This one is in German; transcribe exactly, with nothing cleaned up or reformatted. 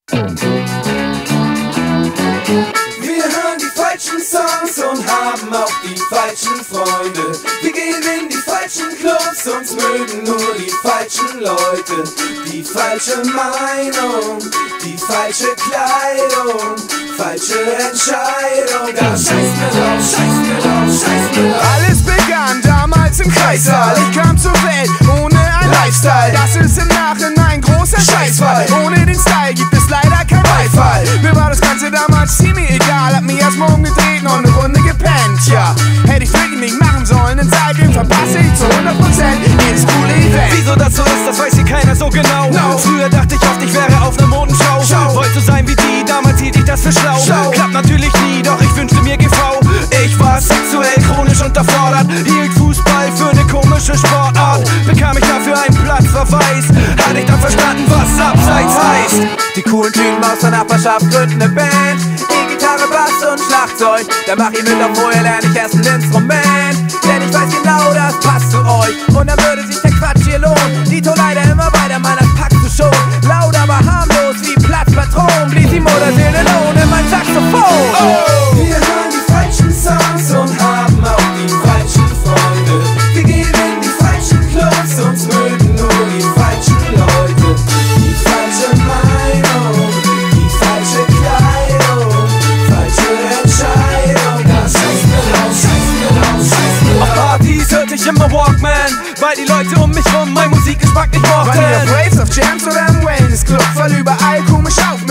Wir hören die falschen Songs und haben auch die falschen Freunde. Wir gehen in die falschen Clubs, uns mögen nur die falschen Leute. Die falsche Meinung, die falsche Kleidung, falsche Entscheidung. Da scheiß mir drauf, scheiß mir drauf, scheiß mir drauf. Alles begann damals im Kreissaal. Ich kam zur Welt ohne ein Lifestyle. Das ist im Nachhinein großer Scheißfall. Ohne den Style gibt es leider kein Beifall. Mir war das Ganze damals ziemlich egal. Hab mich erst mal umgedreht und eine Runde gepennt. Ja, hätte ich wirklich nicht machen sollen, denn seitdem verpasse ich zu hundert Prozent jedes coole Event. Wieso das so ist, das weiß hier keiner so genau. No. Früher dachte ich oft, ich wäre auf ner Modenschau. Schau. Wollte so sein wie die, damals hielt ich das für schlau. Schau. Klappt natürlich nie, doch ich wünschte mir G V. Ich war sexuell chronisch unterfordert, hielt Fußball für eine komische Sportart. Bekam ich dafür einen Platzverweis, hatte ich dann verstanden, was Abseits heißt. Die coolen Typen aus der Nachbarschaft gründen ne Band. E-Gitarre, Bass und Schlagzeug. Da mach ich mit, obwohl lerne ich erst ein Instrument. Denn ich weiß genau, das passt zu euch. Und dann würde sich der Quatsch hier lohnen. Die tun leider immer weiter, Mann, das packst du schon. Laut, aber harmlos wie Platzpatron. Blies die Mutterseele ohne mein Saxophon. Oh. Wir hören die falschen Songs und haben auch die falschen Freunde. Wir gehen in die falschen Clubs, uns mögen nur die falschen Leute. Die falsche Meinung, die falsche Kleidung, falsche Entscheidung. Da scheiß mir drauf, scheiß mir drauf, scheiß mir drauf. Auf Partys hörte ich immer Walkman, weil die Leute um mich rum mein Musikgeschmack nicht mochten. Waren die auf Raves, auf Jams oder im Wellness Club? Voll überall komisch auf